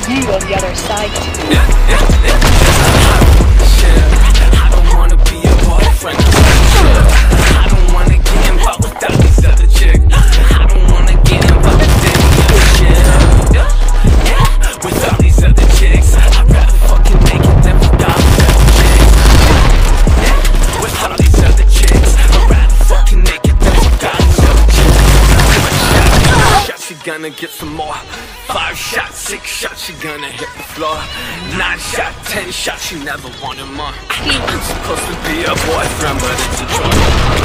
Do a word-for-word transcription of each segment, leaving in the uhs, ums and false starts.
see you on the other side. Yeah, yeah, yeah, yeah. I don't wanna be your boyfriend. I don't wanna get involved without these other chicks. I don't wanna get involved with any other shit. Yeah, yeah, with all these other chicks. I'd rather fucking make it than fuck all these other chicks. Yeah, yeah, with all these other chicks. I'd rather fucking make it than fuck all these other chicks. One shot, she gonna get some more. Five shots, six shots, she gonna hit the floor. Nine shot, ten shots, she never wanted more. I'm supposed to be a boyfriend, but it's a choice.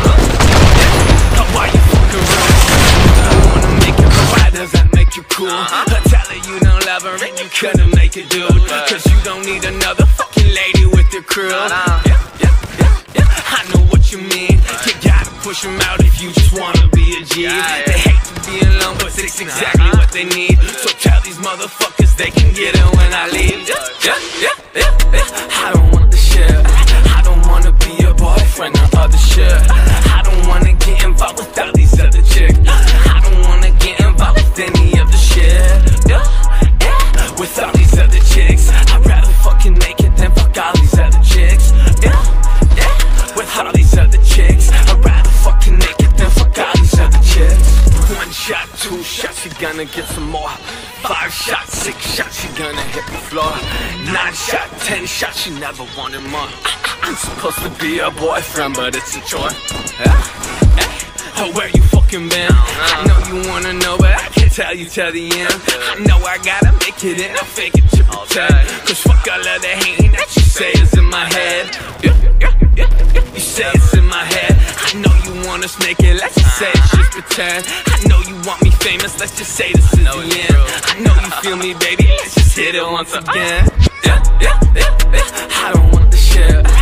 Why you fuck around? I wanna make it, but why does that make you cool? I tell her you don't love her and you couldn't make it, dude. Cause you don't need another fucking lady with your crew. Yeah, yeah, yeah, yeah, I know what you mean. You gotta push them out if you just wanna be a G. They hate to be alone, but it's exactly what they need. So tell these motherfuckers they can get it when I leave. Yeah, yeah, yeah, yeah, yeah. I don't want the shit. I don't wanna be your boyfriend or other shit. I don't wanna get involved with all these other chicks. I don't wanna get involved with any of the shit. Yeah, yeah, with all these other chicks. I'd rather fucking make it than fuck all these other chicks. Yeah, yeah, with all these other chicks. I'd rather fucking make it than fuck all these other chicks. One shot, two shots, she gonna get some more. Five shots, six shots, she gonna hit the floor. Nine shot, ten shots, she never wanted more. I'm supposed to be a boyfriend, but it's a chore. Yeah, yeah. Where you fucking been? I know you wanna know, but I can't tell you till the end. I know I gotta make it and I fake it to pretend. Cause fuck all of the hating that you say is in my head. Yeah, yeah, yeah, yeah. You say it's in my head. I know you want us naked, let's just say it's just pretend. I know you want me famous, let's just say this is the end. I know you feel me, baby, let's just hit it once again. Yeah, yeah, yeah, yeah. I don't want the shit.